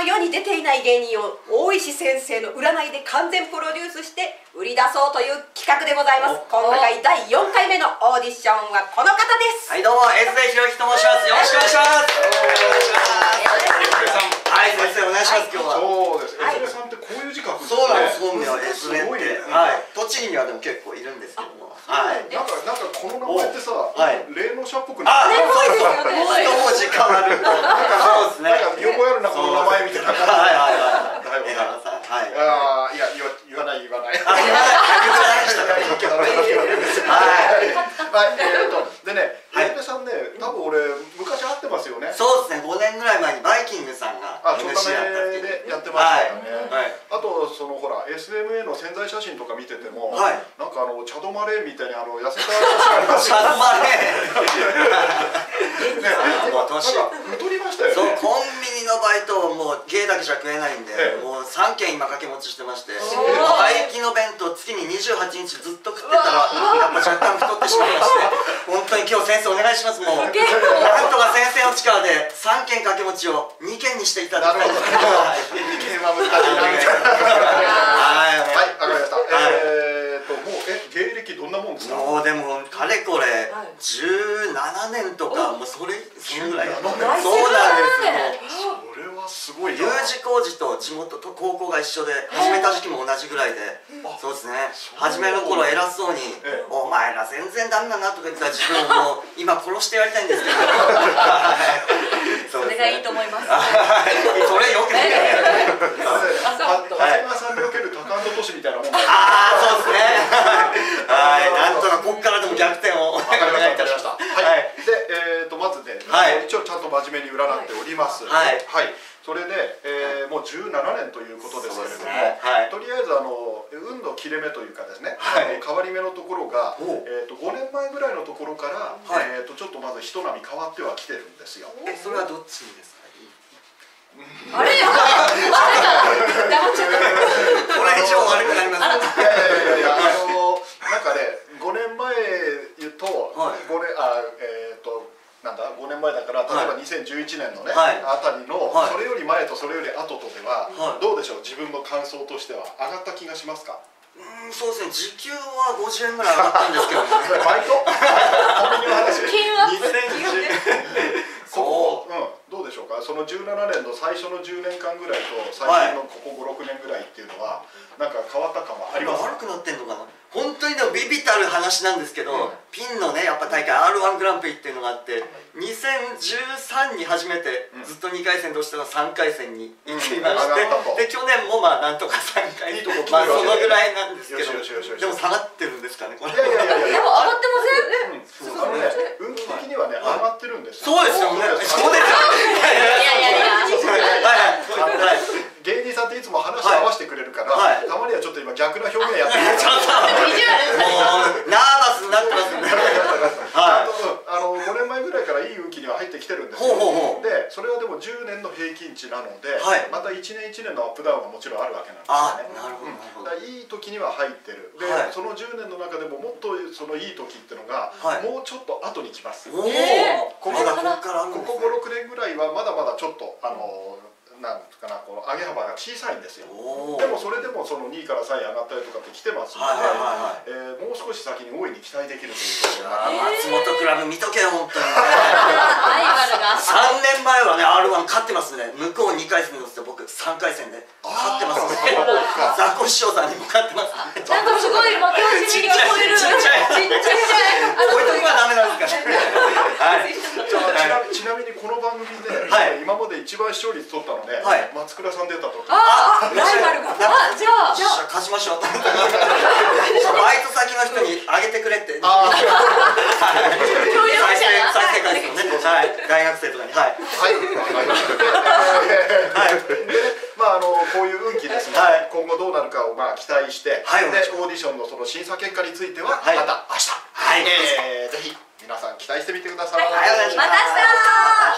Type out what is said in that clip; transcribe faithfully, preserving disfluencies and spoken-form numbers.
世に出ていない芸人を大石先生の占いで完全プロデュースして売り出そうという企画でございます。今回だいよんかいめのオーディションはこの方です。 はい、どうも エスゼー ひろゆきと申します。よろしくお願いします。はい、先生お願いします。今日はそうです。エスゼーさんってこういう字書くんですね。 そうなんです。本名は エスゼー って、はい、栃木にはでも結構いるんですけども、はい。 なんかなんかこの名前ってさ、霊能者っぽくない？ あ、 そうそうそう。一文字変わると、そうですね。なんか見覚えあるなこの名前みたいな感じ。 はいはいはい。だいぶさん、はい。 ああ、いや言わ言わない言わない。 言わないでした。 いいけどね。はい。はい。えっとでね、エスゼーさんね、多分俺昔会ってますよね。 そうですね。ごねんぐらい前にバイキングさんが エムシー やったっていう。 でやってましたよね。あとそのほら エスエムエー の宣材写真とか見てても、なんかあのチャドマレーみたいにあの痩せた写真ありますよね。 チャドマレー。 ね、もう年太りましたよね。 そう、コンビニのバイトをもう芸だけじゃ食えないんで、もうさんけん今掛け持ちしてまして、廃棄の弁当月ににじゅうはちにちずっと食ってたらやっぱ若干太ってしまいまして、本当に今日先生お願いします。もうなんとか先生の力でさんけん掛け持ちをにけんにしていただきたい。 にけんは難しいな。はい、わかりました。えっともうえ芸歴どんなもんですか？ もうでもかれこれじゅうななねんとかもうそれそのぐらい。そうなんですよ。 それはすごい。 U 字工事と地元と高校が一緒で始めた時期も同じぐらいで、そうですね。初めの頃偉そうに「お前ら全然ダメだな」とか言ってた自分をもう今殺してやりたいんですけど。 それがいいと思います。 それよくね。 長谷川さんにおける高安都市みたいなもん。 ああ、そうですね。はい、なんとかここからでも逆転をお願いいたしました。 はい。で、えっとまずね、一応ちゃんと真面目に占っております。はい。はい。それで、えー、もうじゅうななねんということですけれども、はい、とりあえずあの運の切れ目というかですね、はい、変わり目のところが、えー、とごねんまえぐらいのところから、はい、えー、とちょっとまず一波変わってはきてるんですよ。 え、それはどっちですか？ あれや、あれだ、黙っちゃった。 これ以上悪くなります。 いやいやいやいや、あのなんかね、ごねんまえ言うと、ごねんあえっとなんだごねんまえだから例えばにせんじゅういちねんのね、はい、あたりの、はい、それより前とそれより後とでは、はい、どうでしょう、自分の感想としては上がった気がしますか？ うん、そうですね。時給はごじゅうえんぐらい上がったんですけどね。 バイト？コンビニの話。 金額？ にせんじゅうそう、うん、どうでしょうか。そのじゅうななねんの最初のじゅうねんかんぐらいと最近のここごろくねんぐらいっていうのはなんか変わった感はありますか？ 悪くなってんのかな。本当にでもビビたる話なんですけど、うん、ピンのねやっぱ大会 アールワン グランプリっていうのがあって、にせんじゅうさんに初めてずっとにかいせんとしてのさんかいせんに行きまして、うん、で去年もまあなんとかさんかい、いいとこまあそのぐらいなんですけど、でも下がってるんですかねこれ。 いやいやいやいや、 でも上がってません。 あのね、運気的にはね上がってるんですよ。 そうですよね。そうですよ。 いやいやいや。 芸人さんっていつも話合わせてくれるから、たまにはちょっと今逆な表現やってる。 ちょっともうナーバスになってますね。 あのごねんまえぐらいからいい運気には入ってきてるんですよ。で、それはでもじゅうねんの平均値なので、またいちねんいちねんのアップダウンがもちろんあるわけなんですよね。 なるほど。 いい時には入ってる。で、そのじゅうねんの中でももっとそのいい時っていうのがもうちょっと後に来ます。ここごろくねんぐらいはまだまだちょっとあのなんかな、この上げ幅が小さいんですよ。でもそれでもそのにいからさんい上がったりとかって来てますので、もう少し先に大いに期待できるということで、 松本クラブ見とけよ本当に。さんねんまえはね アールワン 勝ってますね。向こうにかいせん乗せて僕さんかいせんで勝ってますね。ザコシショウさんにも勝ってます。 なんかすごい負け惜しみに聞こえる。ちっちゃいちっちゃい。 こういうとこはダメなんですかね。はい。 ちなみにこの番組で今まで一番視聴率取ったので松倉さん出たと。 ああ、ライバルが。あ、じゃあじゃあ勝ちましょう。バイト先の人にあげてくれって。再生再生回数ね。はい。大学生とかに。はい。 はい。はい。まああのこういう運気ですが、今後どうなるかをまあ期待して、でオーディションのその審査結果についてはまた明日、はい、ぜひ皆さん期待してみてください。 また明日。